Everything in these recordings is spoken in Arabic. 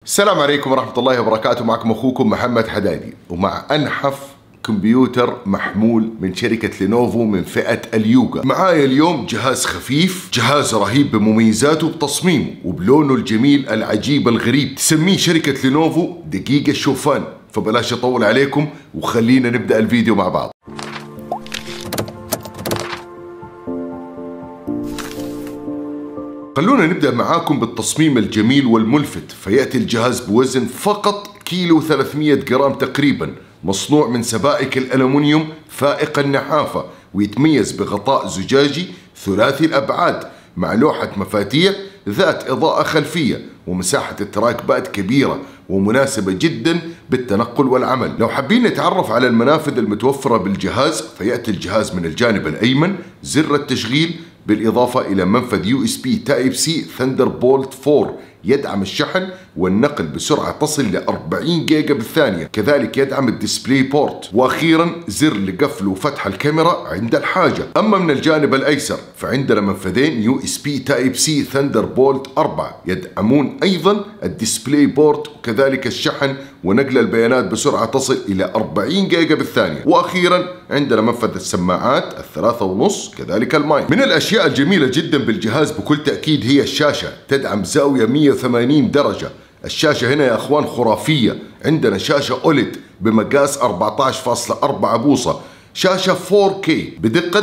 السلام عليكم ورحمة الله وبركاته. معكم أخوكم محمد حدادي ومع أنحف كمبيوتر محمول من شركة لينوفو من فئة اليوغا. معايا اليوم جهاز خفيف، جهاز رهيب بمميزاته بتصميمه وبلونه الجميل العجيب الغريب. تسميه شركة لينوفو دقيقة الشوفان. فبلاش أطول عليكم وخلينا نبدأ الفيديو مع بعض. خلونا نبدأ معاكم بالتصميم الجميل والملفت. فيأتي الجهاز بوزن فقط كيلو 300 جرام تقريبا، مصنوع من سبائك الألمنيوم فائق النحافة، ويتميز بغطاء زجاجي ثلاثي الأبعاد مع لوحة مفاتيح ذات إضاءة خلفية، ومساحة التراكبات كبيرة ومناسبة جدا بالتنقل والعمل. لو حابين نتعرف على المنافذ المتوفرة بالجهاز، فيأتي الجهاز من الجانب الأيمن زر التشغيل، بالإضافة إلى منفذ USB Type-C Thunderbolt 4 يدعم الشحن والنقل بسرعة تصل ل 40 جيجا بالثانية، كذلك يدعم الديسبلاي بورت، وأخيرا زر لقفل وفتح الكاميرا عند الحاجة. أما من الجانب الأيسر فعندنا منفذين USB Type-C Thunderbolt 4 يدعمون أيضا الديسبلاي بورت وكذلك الشحن ونقل البيانات بسرعة تصل إلى 40 جيجا بالثانية. وأخيرا عندنا منفذ السماعات 3.5 كذلك المايك. من الأشياء الجميلة جدا بالجهاز بكل تأكيد هي الشاشة، تدعم زاوية 180 درجة. الشاشة هنا يا أخوان خرافية. عندنا شاشة أوليد بمقاس 14.4 بوصة، شاشة 4K بدقة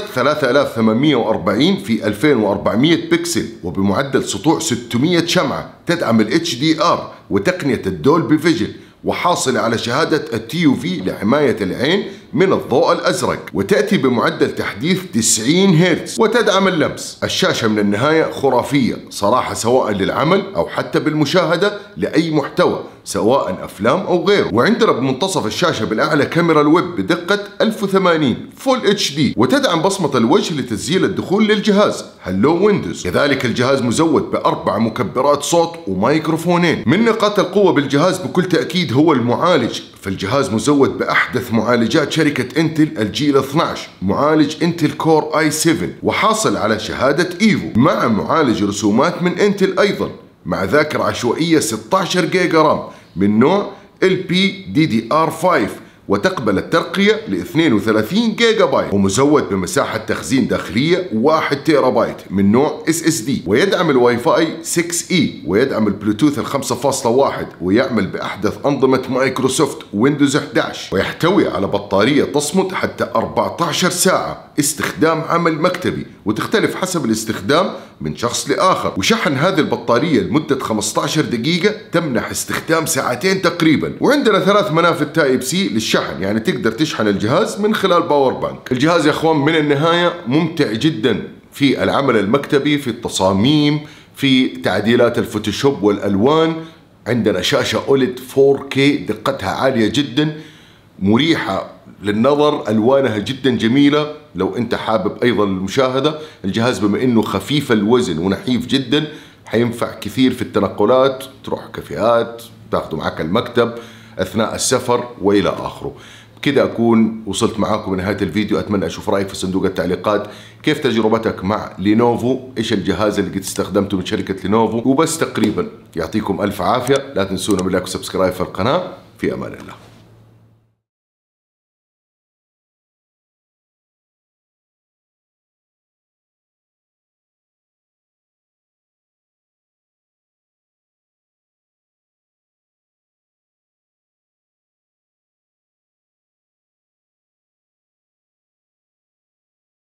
3840 في 2400 بكسل وبمعدل سطوع 600 شمعة، تدعم ال HDR وتقنية الدولبي فيجن، وحاصلة على شهادة الTUV لحماية العين من الضوء الأزرق، وتأتي بمعدل تحديث 90 هرتز وتدعم اللمس. الشاشة من النهاية خرافية صراحة، سواء للعمل أو حتى بالمشاهدة لأي محتوى سواء أفلام أو غيره. وعندنا بمنتصف الشاشة بالأعلى كاميرا الويب بدقة 1080 فول HD، وتدعم بصمة الوجه لتسجيل الدخول للجهاز هلو ويندوز. كذلك الجهاز مزود ب4 مكبرات صوت ومايكروفونين. من نقاط القوة بالجهاز بكل تأكيد هو المعالج، فالجهاز مزود بأحدث معالجات شركة انتل الجيل 12، معالج انتل كور i7 وحاصل على شهادة ايفو، مع معالج رسومات من انتل ايضا، مع ذاكرة عشوائية 16 جيجا رام من نوع LPDDR5 وتقبل الترقية ل 32 جيجا بايت، ومزود بمساحة تخزين داخلية 1 تيرا بايت من نوع SSD، ويدعم الواي فاي 6E ويدعم البلوتوث 5.1 ويعمل بأحدث أنظمة مايكروسوفت ويندوز 11، ويحتوي على بطارية تصمد حتى 14 ساعة استخدام عمل مكتبي، وتختلف حسب الاستخدام من شخص لآخر. وشحن هذه البطارية لمدة 15 دقيقة تمنح استخدام ساعتين تقريبا. وعندنا 3 منافذ Type-C للشحن، يعني تقدر تشحن الجهاز من خلال باور بانك. الجهاز يا اخوان من النهاية ممتع جدا في العمل المكتبي، في التصاميم، في تعديلات الفوتوشوب والألوان. عندنا شاشة أوليد 4K دقتها عالية جدا، مريحة للنظر، ألوانها جدا جميلة. لو أنت حابب أيضا المشاهدة، الجهاز بما أنه خفيف الوزن ونحيف جدا حينفع كثير في التنقلات، تروح كافيهات، تاخده معك المكتب أثناء السفر وإلى آخره. كده أكون وصلت معاكم لنهاية الفيديو. أتمنى أشوف رأيك في صندوق التعليقات. كيف تجربتك مع لينوفو؟ إيش الجهاز اللي قد استخدمته من شركة لينوفو؟ وبس تقريبا. يعطيكم ألف عافية. لا تنسونا باللايك وسبسكرايب في القناة. في أمان الله.